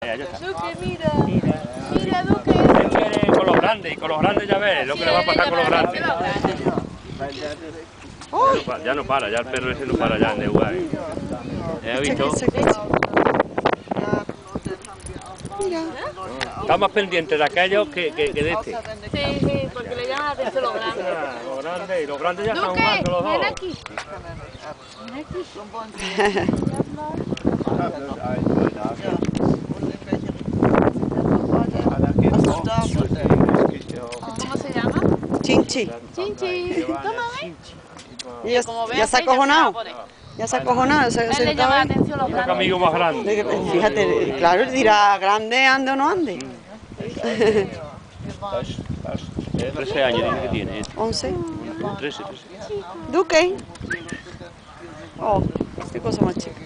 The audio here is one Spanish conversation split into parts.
Ya está. Duque, mira. Mira, Duque. Él quiere con los grandes, y con los grandes ya ves lo que le va a pasar con los grandes. Ya no para, ya el perro ese no para ya en Neuga. ¿Has visto? Está más pendiente de aquellos que de este. Sí, sí, porque le llaman la atención los grandes. Los grandes, y los grandes ya están Duque, jugando los dos. ven aquí. Ven aquí. ¿Cómo se llama? Chinchi. Chinchi. Toma, ven. Ya se ha acojonado. Ya se ha acojonado. Él le llama la atención los Un grandes. amigo más grande. Fíjate, claro, él dirá, grande ande o no ande. 13 años dice que tiene. 11. 13. Duque. Oh, qué cosa más chica.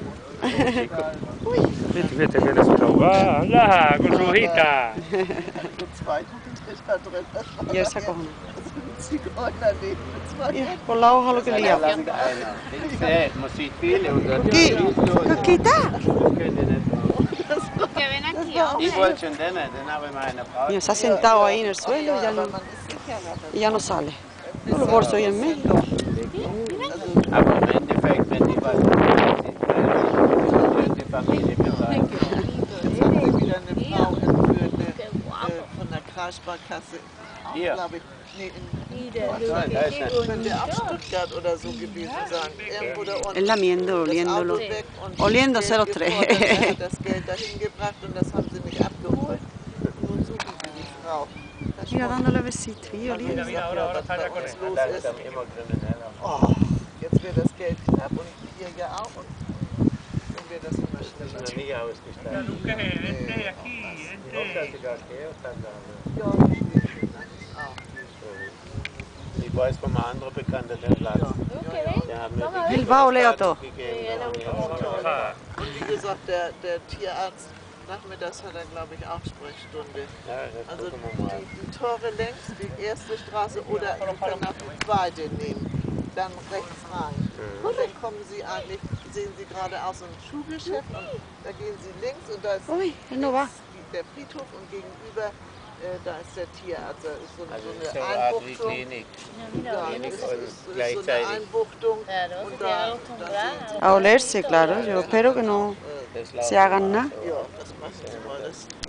Fíjate que le gusta jugar. Anda, con su hojita. Y él se acojona. Mira, por la hoja lo que lía. ¿Qué está? Que ven aquí, hombre. Mira, se ha sentado ahí en el suelo y ya no sale. Con los bolsos ahí en medio. Hier. Glaube ich, nee, könnte auch Stuttgart oder so gewesen sein. Irgendwo da unten. Él lamiendo, oliéndolo. Oliéndose los tres. Er hat das Geld dahin gebracht und das haben sie nicht abgeholt. Nun suchen sie die Frau. Mira, dándole besitos y oliendo. Mira, ahora está ya con él. Oh, jetzt wird das Geld knapp und hier ja auch. Und dann wird das immer schneller. Vente aquí, vente. Ja, das steht schön eigentlich auch. Ich weiß von einem anderen Bekannten, der Platz. Duque, ven. Der hat mir Toma, die ven. Él va a oler a todo. gegeben. Und wie gesagt, der Tierarzt, nachmittags hat er, glaube ich, auch Sprechstunde. Ja, das Also gucken wir mal. die Tore längs, die erste Straße oder Sie können auch die zweite nehmen, dann rechts rein. Und dann kommen Sie eigentlich, sehen Sie geradeaus ein Schuhgeschäft und da gehen Sie links und da ist Uy, él no va. der Friedhof und gegenüber da ist der Tierarzt. Da ist so, Also so das ist eine so eine Art wie Einbuchtung. Klinik. Ja, das ist so eine gleichzeitig. Einbuchtung Claro, se und tiene que da acostumbrar. A olerse, claro. Yo espero que no Das se hagan nada. ja, das machen Sie mal. Das